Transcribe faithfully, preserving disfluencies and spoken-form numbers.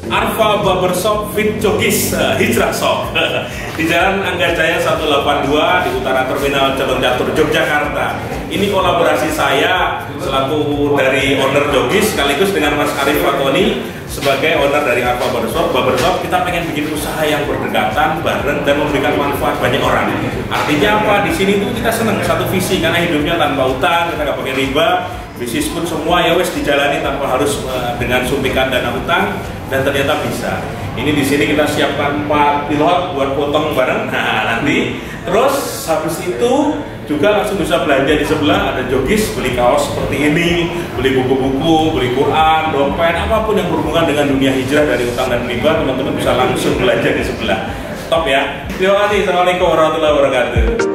Arfa Barbershop Fit Jogis uh, Hijrah Shop di Jalan Anggajaya seratus delapan puluh dua di utara Terminal Jalur Catur, Yogyakarta. Ini kolaborasi saya selaku dari owner Jogis sekaligus dengan Mas Arif Fatoni sebagai owner dari Arfa Barbershop. Barbershop kita pengen bikin usaha yang berdekatan, bareng dan memberikan manfaat banyak orang. Artinya apa? Di sini tuh kita seneng satu visi karena hidupnya tanpa utang, kita nggak pakai riba. Bisnis pun semua ya wes dijalani tanpa harus uh, dengan suntikan dana utang, dan ternyata bisa. Ini di sini kita siapkan empat pilot buat potong bareng. Nah nanti terus habis itu juga langsung bisa belanja di sebelah, ada Jogis, beli kaos seperti ini, beli buku-buku, beli Quran, dompet, apapun yang berhubungan dengan dunia hijrah dari utang dan riba, teman-teman bisa langsung belanja di sebelah. Top ya. Terima kasih. Assalamualaikum warahmatullahi wabarakatuh.